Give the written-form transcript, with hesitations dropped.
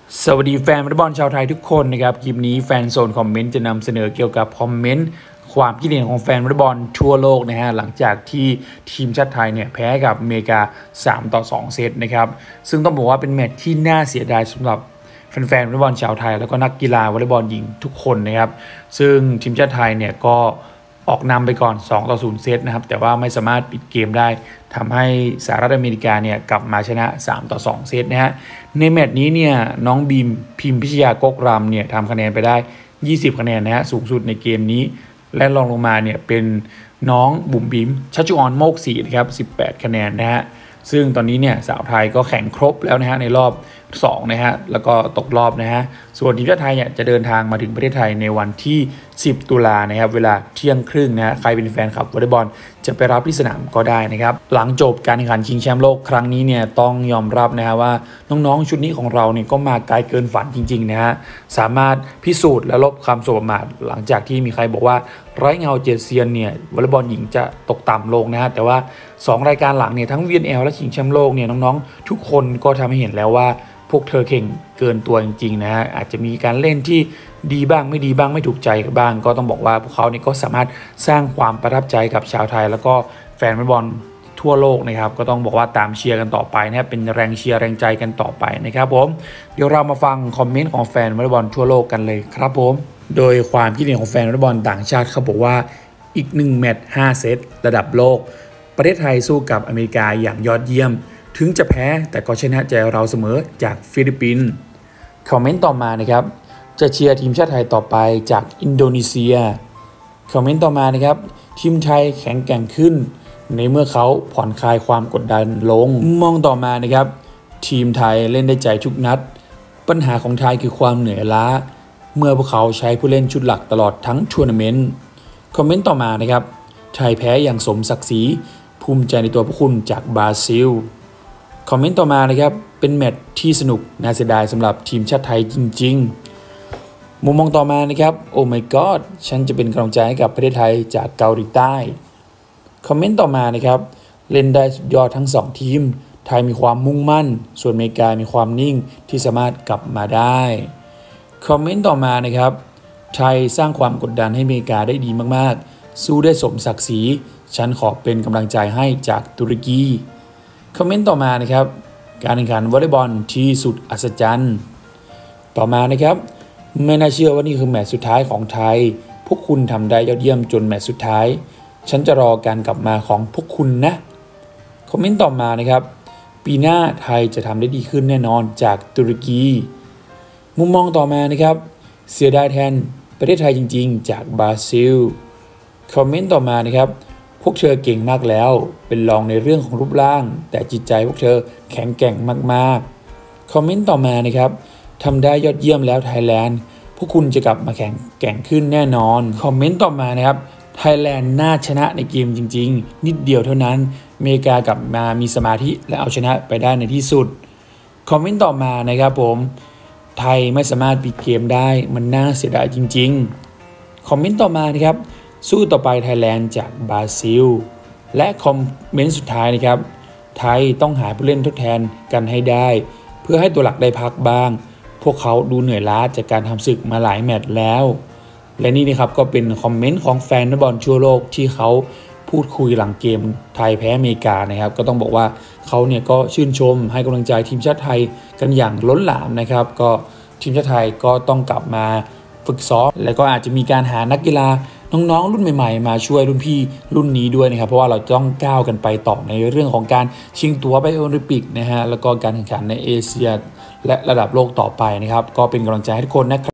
สวัสดีแฟนวอลเลย์บอลชาวไทยทุกคนนะครับคลิปนี้แฟนโซนคอมเมนต์จะนำเสนอเกี่ยวกับคอมเมนต์ความคิดเห็นของแฟนวอลเลย์บอลทั่วโลกนะฮะหลังจากที่ทีมชาติไทยเนี่ยแพ้กับอเมริกา3-2 เซตนะครับซึ่งต้องบอกว่าเป็นแมตช์ที่น่าเสียดายสำหรับแฟนวอลเลย์บอลชาวไทยแล้วก็นักกีฬาวอลเลย์บอลหญิงทุกคนนะครับซึ่งทีมชาติไทยเนี่ยก็ออกนำไปก่อน2-0 เซตนะครับแต่ว่าไม่สามารถปิดเกมได้ทำให้สหรัฐอเมริกาเนี่ยกลับมาชนะ3-2 เซตนะฮะในแมตช์นี้เนี่ยน้องบีมพิมพิชยากกรำเนี่ยทำคะแนนไปได้20คะแนนนะฮะสูงสุดในเกมนี้และรองลงมาเนี่ยเป็นน้องบุ๋มบิมชัชจุออนโมกศรีนะครับ18คะแนนนะฮะซึ่งตอนนี้เนี่ยสาวไทยก็แข่งครบแล้วนะฮะในรอบ2นะฮะแล้วก็ตกรอบนะฮะส่วนทีมชาติไทยเนี่ยจะเดินทางมาถึงประเทศไทยในวันที่10ตุลานะครับเวลาเที่ยงครึ่งนะฮะใครเป็นแฟนคลับวอลเลย์บอลจะไปรับที่สนามก็ได้นะครับหลังจบการแข่งขันชิงแชมป์โลกครั้งนี้เนี่ยต้องยอมรับนะฮะว่าน้องๆชุดนี้ของเราเนี่ยก็มาไกลเกินฝันจริงๆนะฮะสามารถพิสูจน์และลบคำสบประมาทหลังจากที่มีใครบอกว่าไร้เงาเจ็ดเซียนเนี่ยวอลเลย์บอลหญิงจะตกต่ำลงนะฮะแต่ว่า2รายการหลังเนี่ยทั้ง VNL และชิงแชมป์โลกเนี่ยน้องๆทุกคนก็ทำให้เห็นแล้วว่าพวกเธอเก่งเกินตัวจริงๆนะฮะอาจจะมีการเล่นที่ดีบ้างไม่ดีบ้างไม่ถูกใจบ้างก็ต้องบอกว่าพวกเขาเนี่ยก็สามารถสร้างความประทับใจกับชาวไทยแล้วก็แฟนวอลเลย์บอลทั่วโลกนะครับก็ต้องบอกว่าตามเชียร์กันต่อไปนะครับเป็นแรงเชียร์แรงใจกันต่อไปนะครับผมเดี๋ยวเรามาฟังคอมเมนต์ของแฟนวอลเลย์บอลทั่วโลกกันเลยครับผมโดยความคิดเห็นของแฟนวอลเลย์บอลต่างชาติเขาบอกว่าอีก1แมตช์5เซตระดับโลกประเทศไทยสู้กับอเมริกาอย่างยอดเยี่ยมถึงจะแพ้แต่ก็ชนะใจเราเสมอจากฟิลิปปินส์คอมเมนต์ต่อมานะครับจะเชียร์ทีมชาติไทยต่อไปจากอินโดนีเซียคอมเมนต์ต่อมานะครับทีมไทยแข็งแกร่งขึ้นในเมื่อเขาผ่อนคลายความกดดันลงมองต่อมานะครับทีมไทยเล่นได้ใจทุกนัดปัญหาของไทยคือความเหนื่อยล้าเมื่อพวกเขาใช้ผู้เล่นชุดหลักตลอดทั้งทัวร์นาเมนต์คอมเมนต์ต่อมานะครับไทยแพ้อย่างสมศักดิ์ศรีภูมิใจในตัวพวกคุณจากบราซิลคอมเมนต์ต่อมานะครับเป็นแมตช์ที่สนุกน่าเสียดายสำหรับทีมชาติไทยจริงๆมุมมองต่อมานะครับโอ้ my god ฉันจะเป็นกำลังใจให้กับประเทศไทยจากเกาหลีใต้คอมเมนต์ต่อมานะครับเล่นได้สุดยอดทั้ง2ทีมไทยมีความมุ่งมั่นส่วนอเมริกามีความนิ่งที่สามารถกลับมาได้คอมเมนต์ต่อมานะครับไทยสร้างความกดดันให้อเมริกาได้ดีมากๆสู้ได้สมศักดิ์ศรีฉันขอเป็นกำลังใจให้จากตุรกีคอมเมนต์ต่อมานะครับการแข่งขันวอลเลย์บอลที่สุดอัศจรรย์ต่อมานะครับไม่น่าเชื่อว่านี่คือแมตช์สุดท้ายของไทยพวกคุณทำได้ยอดเยี่ยมจนแมตช์สุดท้ายฉันจะรอการกลับมาของพวกคุณนะคอมเมนต์ต่อมานะครับปีหน้าไทยจะทำได้ดีขึ้นแน่นอนจากตุรกีมุมมองต่อมานะครับเสียดายแทนประเทศไทยจริงๆจากบราซิลคอมเมนต์ต่อมานะครับพวกเธอเก่งมากแล้วเป็นรองในเรื่องของรูปร่างแต่จิตใจพวกเธอแข็งแกร่งมากๆคอมเมนต์ต่อมานะครับทำได้ยอดเยี่ยมแล้วไทยแลนด์พวกคุณจะกลับมาแข่งแกร่งขึ้นแน่นอนคอมเมนต์ต่อมานะครับไทยแลนด์น่าชนะในเกมจริงๆนิดเดียวเท่านั้นอเมริกากลับมามีสมาธิและเอาชนะไปได้ในที่สุดคอมเมนต์ต่อมานะครับผมไทยไม่สามารถปิดเกมได้มันน่าเสียดายจริงๆคอมเมนต์ต่อมานะครับสู้ต่อไปไทยแลนด์จากบราซิลและคอมเมนต์สุดท้ายนะครับไทยต้องหาผู้เล่นทดแทนกันให้ได้เพื่อให้ตัวหลักได้พักบ้างพวกเขาดูเหนื่อยล้าจากการทำศึกมาหลายแมตช์แล้วและนี่นะครับก็เป็นคอมเมนต์ของแฟนบอลทั่วโลกที่เขาพูดคุยหลังเกมไทยแพ้อเมริกานะครับก็ต้องบอกว่าเขาเนี่ยก็ชื่นชมให้กำลังใจทีมชาติไทยกันอย่างล้นหลามนะครับก็ทีมชาติไทยก็ต้องกลับมาฝึกซ้อมและก็อาจจะมีการหานักกีฬาน้องๆรุ่นใหม่ๆมาช่วยรุ่นพี่รุ่นนี้ด้วยนะครับเพราะว่าเราต้องก้าวกันไปต่อในเรื่องของการชิงตั๋วไปโอลิมปิกนะฮะแล้วก็การแข่งขันในเอเชียและระดับโลกต่อไปนะครับก็เป็นกำลังใจให้ทุกคนนะครับ